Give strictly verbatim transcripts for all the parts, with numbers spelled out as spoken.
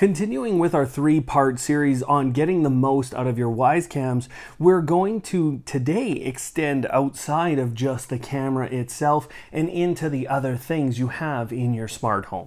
Continuing with our three-part series on getting the most out of your Wyze cams, we're going to today extend outside of just the camera itself and into the other things you have in your smart home.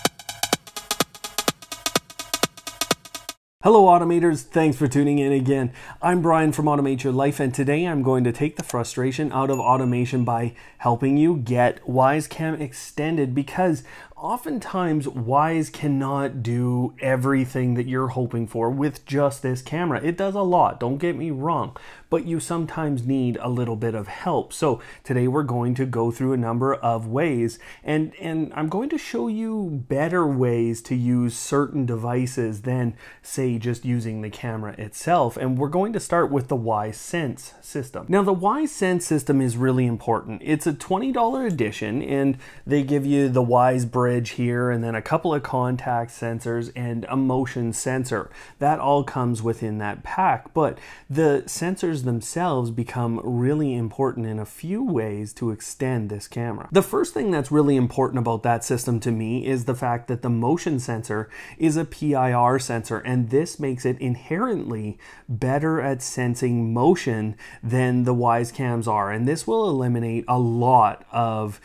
Hello Automators, thanks for tuning in again. I'm Brian from Automate Your Life, and today I'm going to take the frustration out of automation by helping you get Wyze Cam extended, because oftentimes Wyze cannot do everything that you're hoping for with just this camera. It does a lot, don't get me wrong, but you sometimes need a little bit of help. So today we're going to go through a number of ways, and, and I'm going to show you better ways to use certain devices than, say, just using the camera itself. And we're going to start with the Wyze Sense system. Now, the Wyze Sense system is really important. It's a twenty dollar edition, and they give you the Wyze bridge here, and then a couple of contact sensors and a motion sensor. That all comes within that pack, but the sensors themselves become really important in a few ways to extend this camera. The first thing that's really important about that system to me is the fact that the motion sensor is a P I R sensor, and this makes it inherently better at sensing motion than the Wyze cams are, and this will eliminate a lot of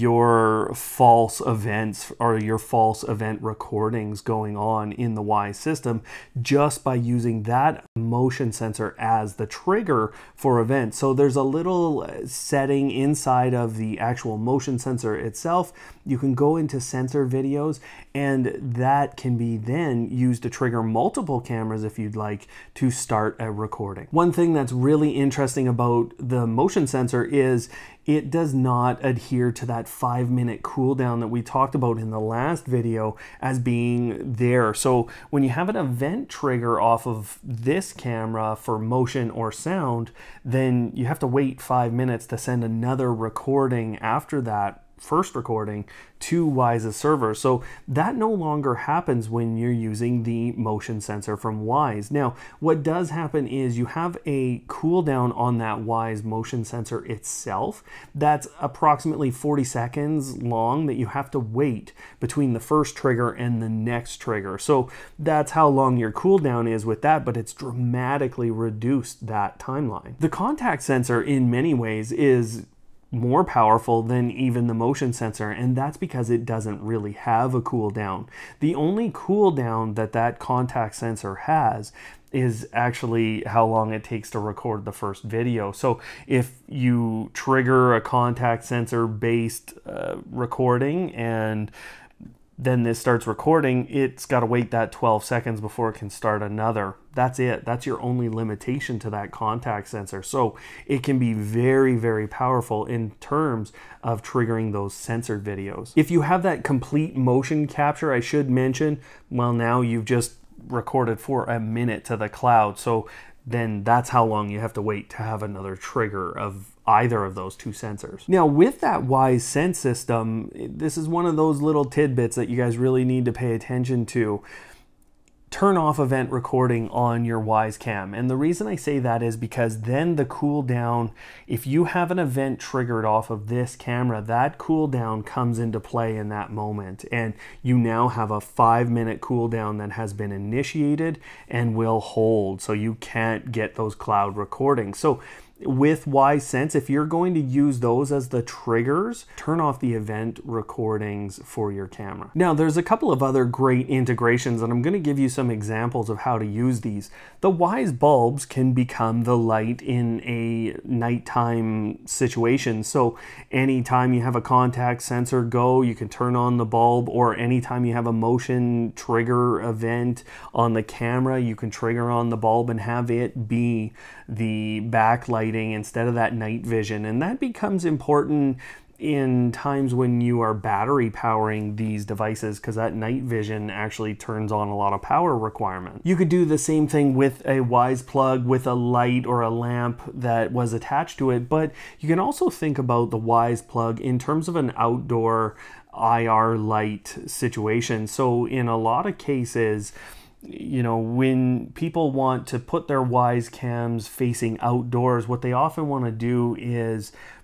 your false events or your false event recordings going on in the Wyze system just by using that motion sensor as the trigger for events. So there's a little setting inside of the actual motion sensor itself. You can go into sensor videos, and that can be then used to trigger multiple cameras if you'd like to start a recording. One thing that's really interesting about the motion sensor is it does not adhere to that five minute cooldown that we talked about in the last video as being there. So when you have an event trigger off of this camera for motion or sound, then you have to wait five minutes to send another recording after that first recording to Wyze's server. So that no longer happens when you're using the motion sensor from Wyze. Now, what does happen is you have a cooldown on that Wyze motion sensor itself that's approximately forty seconds long that you have to wait between the first trigger and the next trigger. So that's how long your cooldown is with that, but it's dramatically reduced that timeline. The contact sensor in many ways is more powerful than even the motion sensor, and that's because it doesn't really have a cooldown. The only cooldown that that contact sensor has is actually how long it takes to record the first video. So if you trigger a contact sensor based uh, recording and then this starts recording, it's got to wait that twelve seconds before it can start another. That's it. That's your only limitation to that contact sensor. So it can be very, very powerful in terms of triggering those censored videos. If you have that complete motion capture, I should mention, well, now you've just recorded for a minute to the cloud. So then that's how long you have to wait to have another trigger of either of those two sensors. Now, with that Wyze Sense system, this is one of those little tidbits that you guys really need to pay attention to. Turn off event recording on your Wyze Cam. And the reason I say that is because then the cooldown, if you have an event triggered off of this camera, that cooldown comes into play in that moment. And you now have a five minute cooldown that has been initiated and will hold. So you can't get those cloud recordings. So with Wyze Sense, if you're going to use those as the triggers, turn off the event recordings for your camera. Now, there's a couple of other great integrations, and I'm going to give you some examples of how to use these. The Wyze Bulbs can become the light in a nighttime situation. So anytime you have a contact sensor go, you can turn on the bulb, or anytime you have a motion trigger event on the camera, you can trigger on the bulb and have it be the backlighting instead of that night vision. And that becomes important in times when you are battery powering these devices, because that night vision actually turns on a lot of power requirement. You could do the same thing with a Wyze Plug with a light or a lamp that was attached to it, but you can also think about the Wyze Plug in terms of an outdoor I R light situation. So in a lot of cases, you know, when people want to put their Wyze cams facing outdoors, what they often want to do is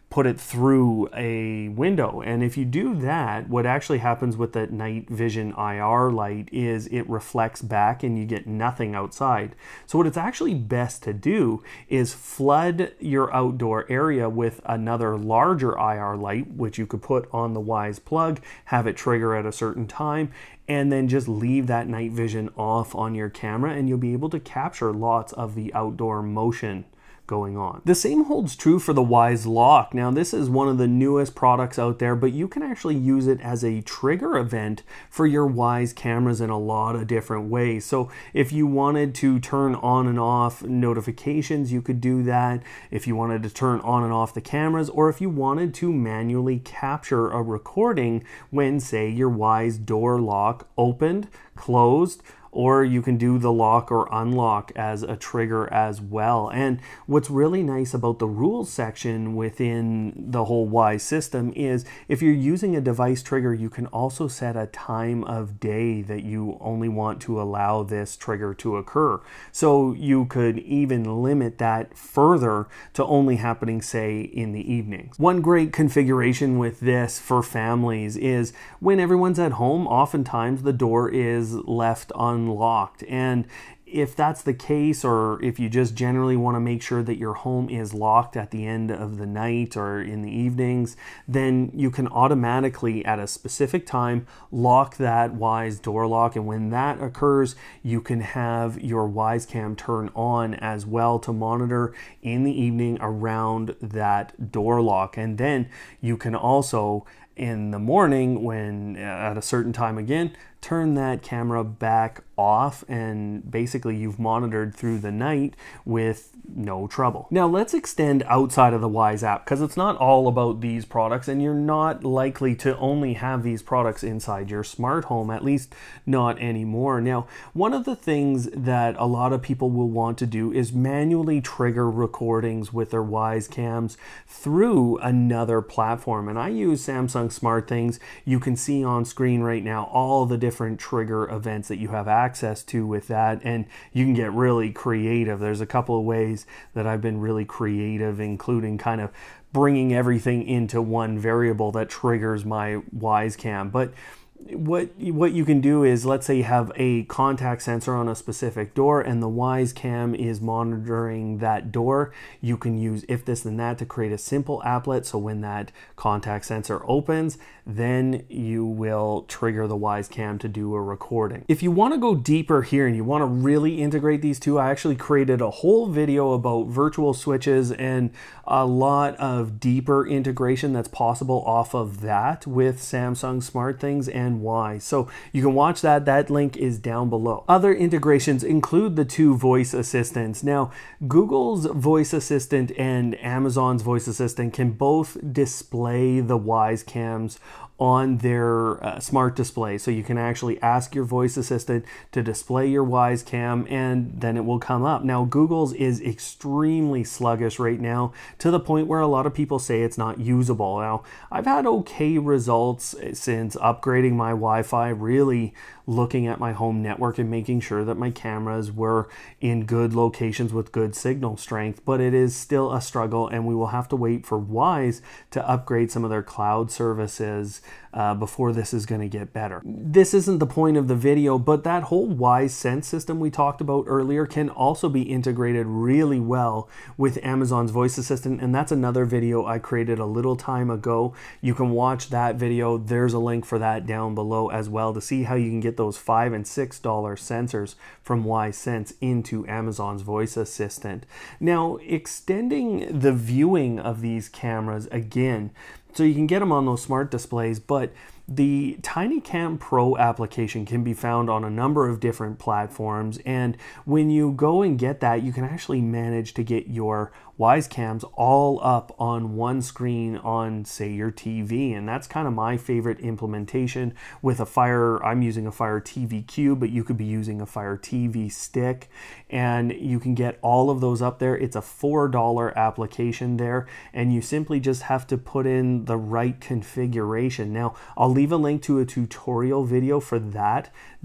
put it through a window. And if you do that, what actually happens with that night vision I R light is it reflects back and you get nothing outside. So what it's actually best to do is flood your outdoor area with another larger I R light, which you could put on the Wyze Plug, have it trigger at a certain time, and then just leave that night vision off on your camera, and you'll be able to capture lots of the outdoor motion going on. The same holds true for the Wyze Lock. Now, this is one of the newest products out there, but you can actually use it as a trigger event for your Wyze cameras in a lot of different ways. So if you wanted to turn on and off notifications, you could do that. If you wanted to turn on and off the cameras, or if you wanted to manually capture a recording when, say, your Wyze door lock opened, closed, or you can do the lock or unlock as a trigger as well. And what's really nice about the rules section within the whole Wyze system is if you're using a device trigger, you can also set a time of day that you only want to allow this trigger to occur. So you could even limit that further to only happening, say, in the evenings. One great configuration with this for families is when everyone's at home, oftentimes the door is left unlocked. Unlocked. And if that's the case, or if you just generally want to make sure that your home is locked at the end of the night or in the evenings, then you can automatically at a specific time lock that Wyze door lock. And when that occurs, you can have your Wyze Cam turn on as well to monitor in the evening around that door lock. And then you can also in the morning, when at a certain time again, turn that camera back off, and basically you've monitored through the night with no trouble. Now let's extend outside of the Wyze app, because it's not all about these products, and you're not likely to only have these products inside your smart home, at least not anymore. Now, one of the things that a lot of people will want to do is manually trigger recordings with their Wyze cams through another platform, and I use Samsung SmartThings. You can see on screen right now all the different trigger events that you have access to with that, and you can get really creative. There's a couple of ways that I've been really creative, including kind of bringing everything into one variable that triggers my Wyze Cam. But what what you can do is, let's say you have a contact sensor on a specific door and the Wyze Cam is monitoring that door. You can use if this then that to create a simple applet, so when that contact sensor opens, then you will trigger the Wyze Cam to do a recording. If you want to go deeper here and you want to really integrate these two, I actually created a whole video about virtual switches and a lot of deeper integration that's possible off of that with Samsung SmartThings and Wyze. So you can watch that. That link is down below. Other integrations include the two voice assistants. Now, Google's voice assistant and Amazon's voice assistant can both display the Wyze Cams on their uh, smart display. So you can actually ask your voice assistant to display your Wyze Cam and then it will come up. Now, Google's is extremely sluggish right now, to the point where a lot of people say it's not usable. Now, I've had okay results since upgrading my Wi-Fi, really looking at my home network and making sure that my cameras were in good locations with good signal strength, but it is still a struggle, and we will have to wait for Wyze to upgrade some of their cloud services uh, before this is going to get better. This isn't the point of the video, but that whole Wyze Sense system we talked about earlier can also be integrated really well with Amazon's voice assistant, and that's another video I created a little time ago. You can watch that video. There's a link for that down below as well to see how you can get those five and six dollar sensors from Wyze Sense into Amazon's voice assistant. Now, extending the viewing of these cameras again, so you can get them on those smart displays, but the TinyCam Pro application can be found on a number of different platforms, and when you go and get that, you can actually manage to get your Wyze cams all up on one screen on, say, your T V, and that's kind of my favorite implementation with a Fire. I'm using a Fire T V Cube, but you could be using a Fire T V Stick, and you can get all of those up there. It's a four dollar application there, and you simply just have to put in the right configuration. Now, I'll leave a link to a tutorial video for that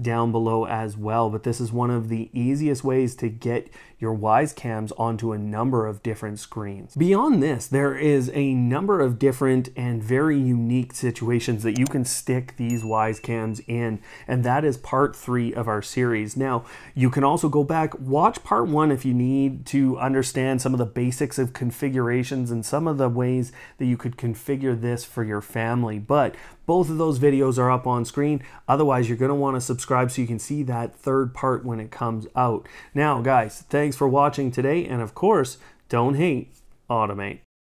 down below as well. But this is one of the easiest ways to get your Wyze cams onto a number of different screens. Beyond this, there is a number of different and very unique situations that you can stick these Wyze cams in, and that is part three of our series. Now, you can also go back, watch part one if you need to understand some of the basics of configurations and some of the ways that you could configure this for your family. But both of those videos are up on screen. Otherwise, you're going to want to subscribe so you can see that third part when it comes out. Now, guys, thanks for watching today. And of course, don't hate, automate.